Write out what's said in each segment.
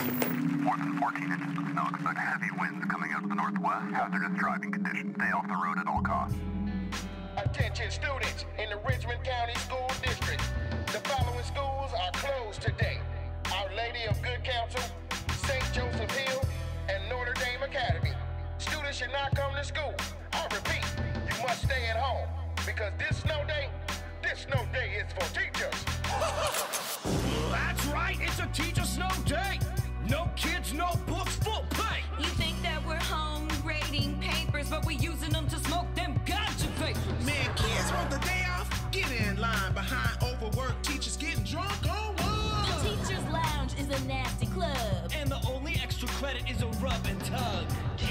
More than 14 inches of snow. Expect heavy winds coming out of the northwest. Hazardous driving conditions. Stay off the road at all costs. Attention students in the Richmond County School District. The following schools are closed today. Our Lady of Good Counsel, St. Joseph Hill, and Notre Dame Academy. Students should not come to school. I repeat, you must stay at home because this snow day is for teachers. That's right, it's a teacher snow day. No kids, no books, full pay. You think that we're home grading papers, but we're using them to smoke them gotcha vapors. Man, kids want the day off? Get in line behind overworked teachers getting drunk on one. The Teacher's Lounge is a nasty club. And the only extra credit is a rub and tug.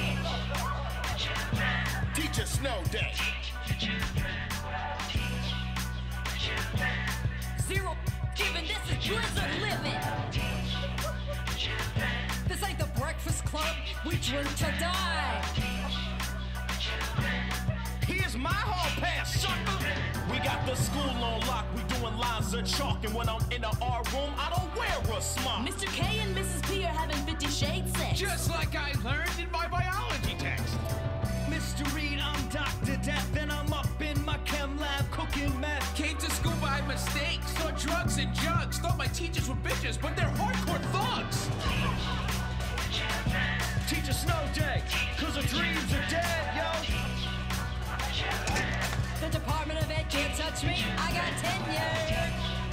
Teacher Snow Day. Zero giving, this is blizzard living. This ain't the Breakfast Club, we drink to die. Here's my hall pass, sucker. We got the school on lock, we doing lines of chalk. And when I'm in the R room, I don't wear a smock. Mr. K and Mrs. P are having 50 Shades sex. Just like I learned in my biology text. Mr. Reed, I'm Dr. Death, and I'm up in my chem lab cooking meth. Came to school by mistake, saw drugs and jugs. Thought my teachers were bitches, but they're hardcore thugs. Teacher Snow Day, cause the dreams are dead, yo. The Department of Ed can't touch me, I got tenure.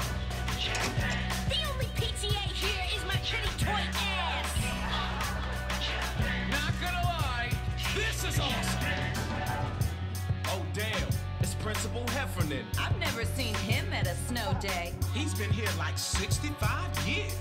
The only PTA here is my pretty toy ass. Not gonna lie, this is awesome. Oh damn, it's Principal Heffernan. I've never seen him at a snow day. He's been here like 65 years.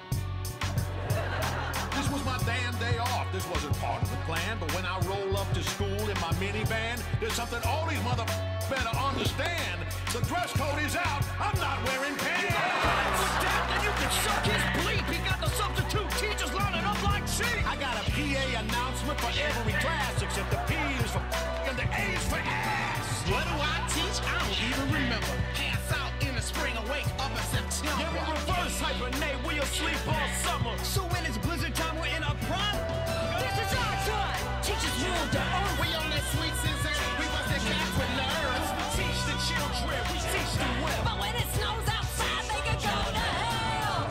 This was my damn day off. This wasn't part of the plan, but when I roll up to school in my minivan, there's something all these better understand. The dress code is out. I'm not wearing pants. With that, then you can suck his bleep. He got the substitute teachers lining up like sheep. I got a PA announcement for every class except the P is for and the A is for ass. What do I teach? I don't even remember. Pass out in the spring, awake up in September. Yeah, we reverse hibernate, we'll sleep all summer. So when it's blizzard time, we're in our prime. This is our time! Teachers rule the earth! We on that sweet scissor. We bust the cats with nerves. Teach the children, we teach them well. But when it snows outside, they can go to hell!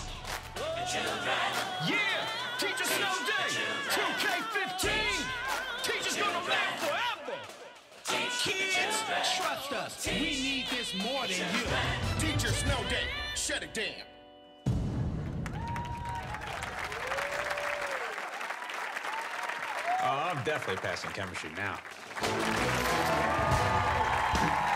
Yeah, Teacher Snow Day, 2K15. Teachers gonna matter forever. Kids, trust us. We need this more than you. Teacher Snow Day. Shut it down. Oh, I'm definitely passing chemistry now.